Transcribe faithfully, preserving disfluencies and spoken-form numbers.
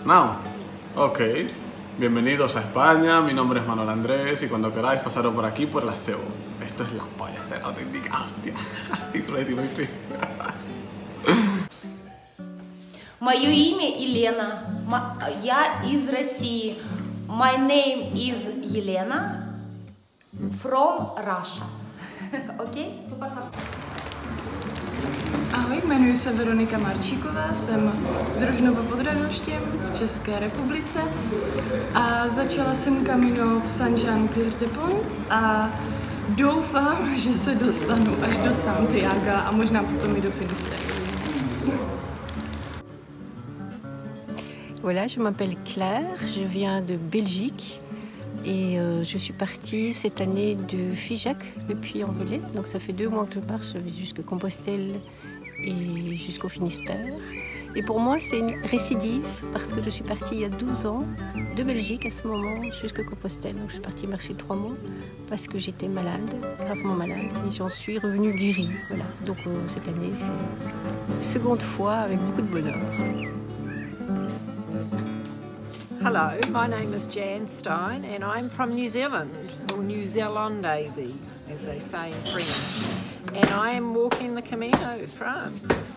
Now. Ok. Bienvenidos a España, mi nombre es Manuel Andrés y cuando queráis pasaros por aquí por la Sebo. Esto es la polla, esta es la auténtica hostia. It's ready, my friend. Мое имя Елена. Я из России. My name is Елена from Russia. OK? Ahoj, jmenuji se Veronika Marčíková, jsem z Rožnova pod Radhoštěm v České republice a začala jsem Camino v Saint-Jean-Pied-de-Pont a doufám, že se dostanu až do Santiago a možná potom i do Finisterre. Voilà, je m'appelle Claire, je viens de Belgique et euh, je suis partie cette année de Figeac, le Puy-en-Velay. Donc ça fait deux mois que je marche, je vais jusqu'à Compostelle et jusqu'au Finistère. Et pour moi, c'est une récidive parce que je suis partie il y a douze ans de Belgique à ce moment jusqu'à Compostelle. Donc je suis partie marcher trois mois parce que j'étais malade, gravement malade, et j'en suis revenue guérie. Voilà. Donc euh, cette année, c'est une seconde fois avec beaucoup de bonheur. Hello, my name is Jan Stein and I'm from New Zealand, or New Zealandese, as they say in French. And I am walking the Camino in France.